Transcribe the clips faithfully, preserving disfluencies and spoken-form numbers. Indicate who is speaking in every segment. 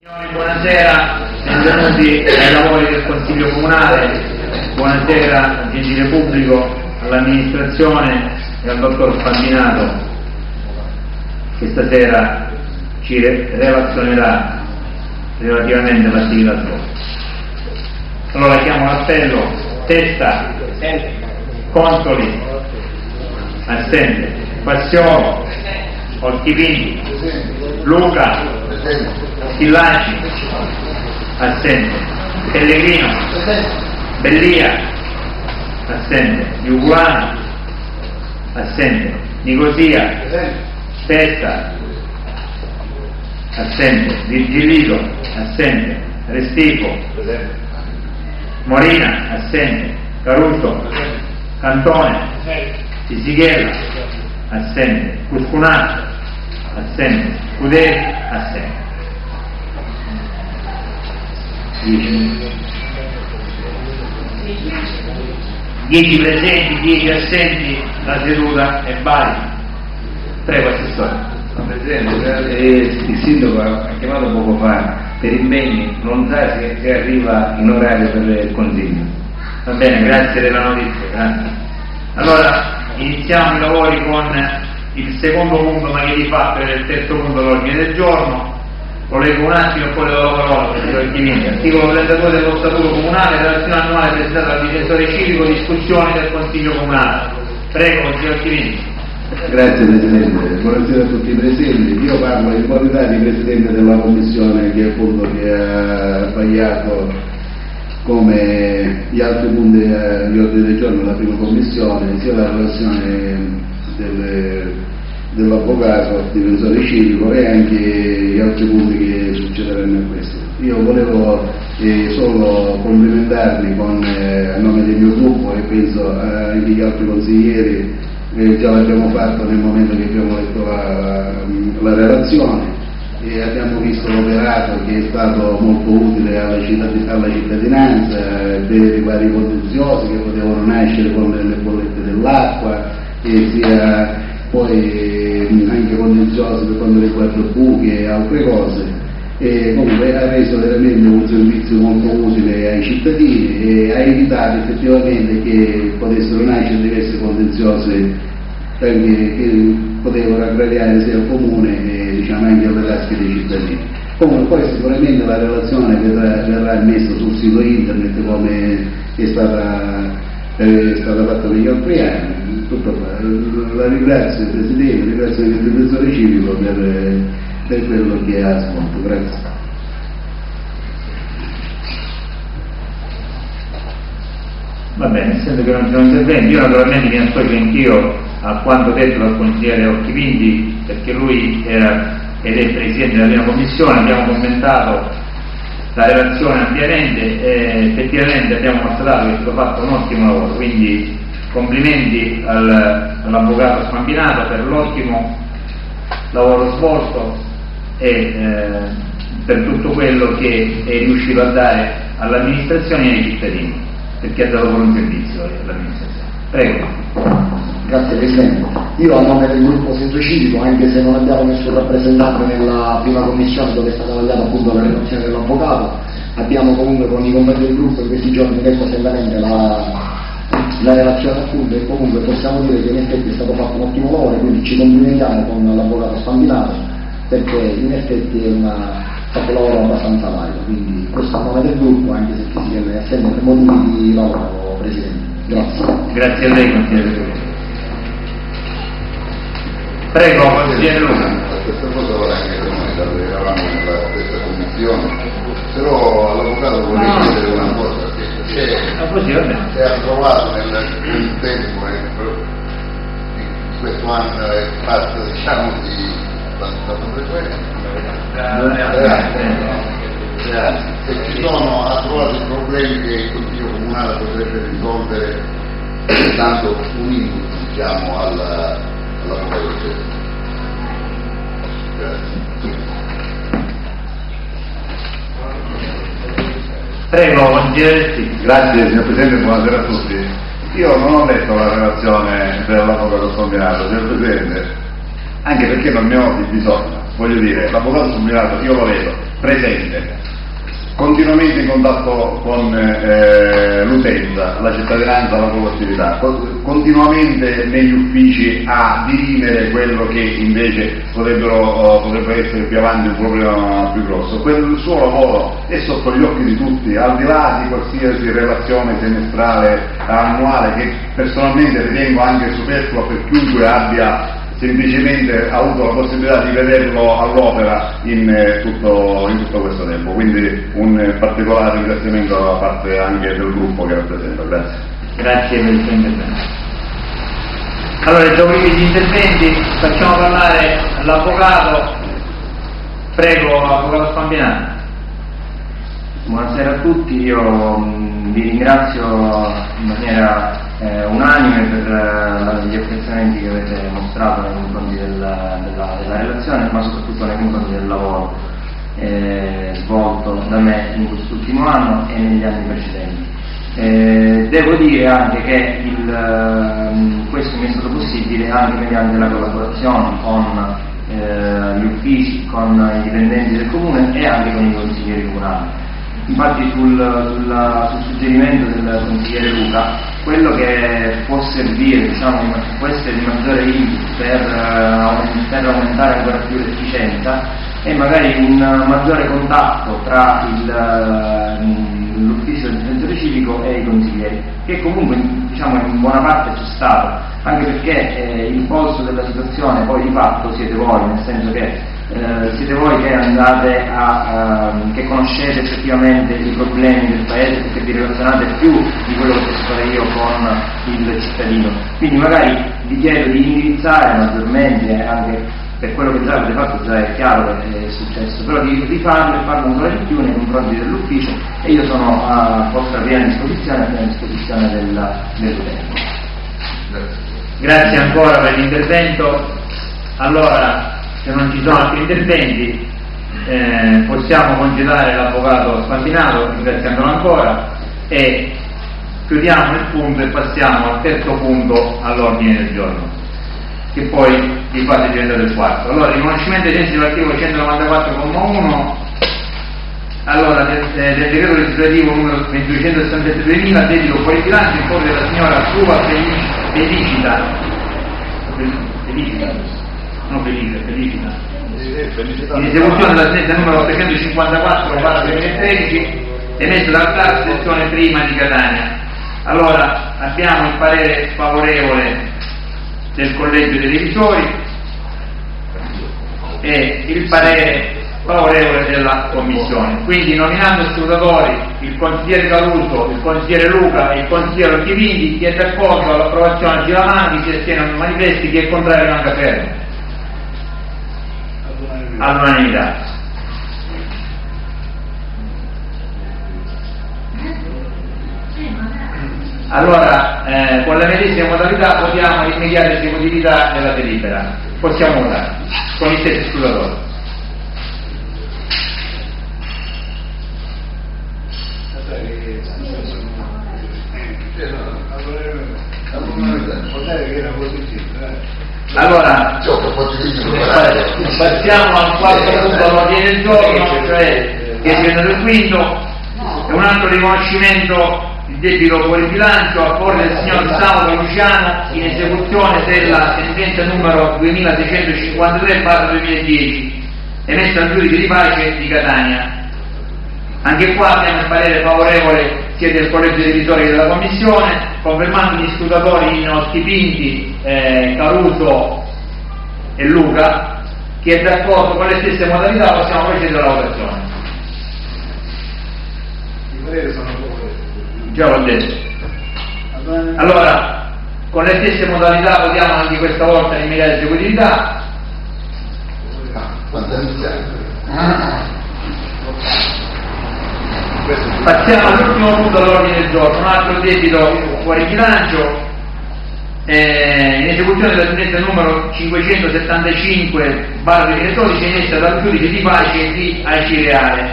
Speaker 1: Buonasera, benvenuti ai lavori del Consiglio Comunale, buonasera al gentile pubblico, all'amministrazione e al dottor Spandinato che stasera ci relazionerà relativamente all'attività svolta. Allora chiamo l'appello: Testa, Consoli, assente, Passiolo, Olchipini, Luca, Schillaci, assente, Pellegrino, Bellia, assente, Iugulano, assente, Nicosia, Testa, assente, Virgilito, assente, Restico, Morina, assente, Caruso, Cantone, Sisighella, assente, Cuscunato, assente, Scuderi, assente. dieci presenti, dieci assenti, la seduta è valida. Prego, Assessore.
Speaker 2: Presidente, eh, il Sindaco ha chiamato poco fa per impegni, non sa se, se arriva in orario per il Consiglio.
Speaker 1: Va bene, grazie della notizia, grazie. Allora, iniziamo i lavori con il secondo punto, ma che di fatto è il terzo punto dell'ordine del giorno. Lo leggo un attimo e poi le do la parola, Presidente Olchipini. Articolo trentadue dello Statuto Comunale, relazione annuale presentata dal difensore civico, discussione del Consiglio Comunale. Prego, Consiglio Olchipini.
Speaker 2: Grazie Presidente, buonasera a tutti i presenti. Io parlo in qualità di Presidente della Commissione che appunto che ha sbagliato come gli altri punti di ordine del giorno della prima Commissione, sia la relazione del, dell'avvocato, difensore civico, e anche gli altri punti che succederanno a questo. Io volevo eh, solo complimentarmi con, eh, a nome del mio gruppo, e penso anche agli altri consiglieri. Eh, già l'abbiamo fatto nel momento che abbiamo letto la, la relazione e abbiamo visto l'operato che è stato molto utile alla, cittadin- alla cittadinanza per i vari contenziosi che potevano nascere con le bollette dell'acqua e sia poi anche contenziosi per quanto riguarda buche e altre cose, e comunque ha reso veramente un servizio molto utile ai cittadini e ha evitato effettivamente che potessero nascere diverse contenziosi anche che potevano aggravare sia il comune e diciamo anche alle tasche dei cittadini. Comunque poi sicuramente la relazione verrà, verrà messa sul sito internet come è stata, è stata fatta negli altri anni. Tutto qua. La ringrazio Presidente, ringrazio anche il difensore civico per, per quello che ha svolto. Grazie.
Speaker 1: Va bene, essendo che non ci sono interventi, io naturalmente mi associo anch'io a quanto detto dal consigliere Olchipini, perché lui era ed è Presidente della prima Commissione, abbiamo commentato la relazione ampiamente e effettivamente abbiamo constatato che è stato fatto un ottimo lavoro, quindi complimenti al, all'avvocato Spandinato per l'ottimo lavoro svolto e eh, per tutto quello che è riuscito a dare all'amministrazione e ai cittadini, perché ha dato buon servizio all'amministrazione. Prego.
Speaker 3: Grazie Presidente. Io a nome del gruppo Centro Civico, anche se non abbiamo nessun rappresentante nella prima commissione dove è stata vagliata appunto la relazione dell'avvocato, abbiamo comunque con i compagni del gruppo in questi giorni letto severamente la, la relazione appunto, e comunque possiamo dire che in effetti è stato fatto un ottimo lavoro, quindi ci complimentiamo con l'avvocato Spandinato perché in effetti è una fatto lavoro abbastanza valido, quindi questo a nome del gruppo, anche se chi si è assente per motivi di lavoro, Presidente. Grazie.
Speaker 1: Grazie a lei, consigliere. Prego, consigliere Luca.
Speaker 4: La stessa cosa ora anche noi eravamo nella stessa commissione, però all'avvocato volevo
Speaker 1: no.
Speaker 4: chiedere una cosa, che si è approvato nel tempo di questo anno e passa diciamo di quanto frequente se ci sono approvati problemi che il Consiglio Comunale potrebbe risolvere dando un input diciamo alla all'avvocato stesso. Grazie.
Speaker 1: Prego, consigliere.
Speaker 5: Grazie signor Presidente, buonasera a tutti. Io non ho letto la relazione dell'avvocato Spandinato, signor Presidente, anche perché non ne ho di bisogno. Voglio dire, l'avvocato Spandinato io lo vedo, presente, continuamente in contatto con eh, l'utenza, la cittadinanza, la collettività, continuamente negli uffici a dirimere quello che invece potrebbero, potrebbe essere più avanti un problema più grosso. Quel suo lavoro è sotto gli occhi di tutti, al di là di qualsiasi relazione semestrale, annuale, che personalmente ritengo anche superflua per chiunque abbia semplicemente ha avuto la possibilità di vederlo all'opera in, eh, tutto, in tutto questo tempo, quindi un eh, particolare ringraziamento da parte anche del gruppo che rappresenta. Grazie.
Speaker 1: Grazie per il suo intervento. Allora, esauriti gli interventi, facciamo parlare l'avvocato. Prego, avvocato Spambinato.
Speaker 6: Buonasera a tutti, io mh, vi ringrazio in maniera eh, unanime per eh, gli apprezzamenti che avete mostrato nei confronti del, della, della relazione, ma soprattutto nei confronti del lavoro eh, svolto da me in quest'ultimo anno e negli anni precedenti. Eh, devo dire anche che il, eh, questo mi è stato possibile anche mediante la collaborazione con eh, gli uffici, con i dipendenti del comune e anche con i consiglieri comunali. Infatti sul, sulla, sul suggerimento del consigliere Luca, quello che può servire, diciamo, può essere di maggiore input per, uh, per aumentare ancora più l'efficienza è magari un maggiore contatto tra il, uh, l'ufficio del difensore civico e i consiglieri, che comunque, diciamo, in buona parte c'è stato, anche perché eh, il polso della situazione poi di fatto siete voi, nel senso che Eh, siete voi che andate a, uh, che conoscete effettivamente i problemi del paese, perché vi relazionate più di quello che posso fare io con il cittadino. Quindi magari vi chiedo di indirizzare maggiormente, anche per quello che già avete fatto, già è chiaro che è successo, però di rifarlo e farlo ancora di più nei confronti dell'ufficio, e io sono a vostra piena disposizione, a piena disposizione del, dell'utente.
Speaker 1: Grazie ancora per l'intervento. Allora, se non ci sono altri interventi, eh, possiamo congedare l'avvocato Spambinato, ringraziandolo ancora, e chiudiamo il punto e passiamo al terzo punto all'ordine del giorno, che poi di fatto è diventato il quarto. Allora, riconoscimento ai sensi dell'articolo centonovantaquattro comma uno, allora, del, del decreto legislativo numero duecentosessantasette duemila, debito fuori bilancio in favore della signora Suva Felicita, Felicita, non felice, felicita, in esecuzione della sentenza numero ottocentocinquantaquattro barra duemilatredici emessa dalla T A R sezione prima di Catania. Allora, abbiamo il parere favorevole del collegio dei revisori e il parere favorevole della commissione. Quindi, nominando scrutatori il consigliere Caruso, il consigliere Luca e il consigliere Occhivindi, chi è d'accordo all'approvazione di avanti, si astiene non manifesti, chi è contrario manca fermo. All'unanimità. Allora, eh, con la medesima modalità votiamo l'immediata esecutività della delibera. Possiamo votare con i stessi scrutatori. Allora, passiamo al quarto punto all'ordine del giorno, cioè che è diventato il quinto, è un altro riconoscimento di debito fuori bilancio a favore del signor Saulo Luciano in esecuzione della sentenza numero duemilaseicentocinquantatré barra duemiladieci emessa al giudice di pace di Catania. Anche qua abbiamo il parere favorevole sia del collegio dei revisori che della commissione, confermando gli scrutatori in Ottipinti, eh, Caruso e Luca. Chi è d'accordo con le stesse modalità possiamo procedere alla votazione.
Speaker 2: I pareri sono favorevoli.
Speaker 1: Già l'ho detto. Allora, con le stesse modalità votiamo anche questa volta l'immediata esecutività. Passiamo all'ultimo punto all'ordine del giorno, un altro debito fuori bilancio, eh, in esecuzione della sentenza numero cinquecentosettantacinque barra duemiladodici emessa dal giudice di pace di Acireale.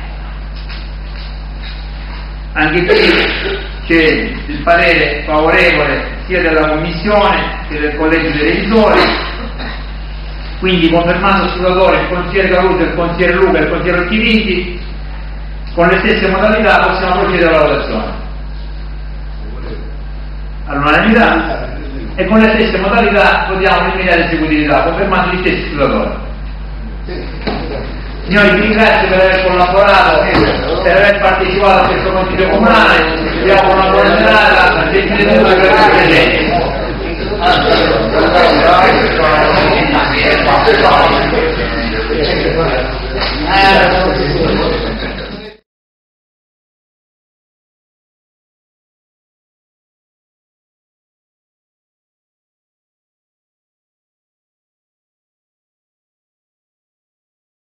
Speaker 1: Anche qui c'è il parere favorevole sia della commissione che del collegio dei revisori, quindi confermando scrutatore il consigliere Caruso, il consigliere Luca e il consigliere Occhivinti, con le stesse modalità possiamo procedere alla votazione all'unanimità e con le stesse modalità votiamo l'immediata esecutività confermando gli stessi scrutatori. Signori, vi ringrazio per aver collaborato, per aver partecipato a questo consiglio comunale, vi auguro una buona serata, gentile tutti per aver presenti.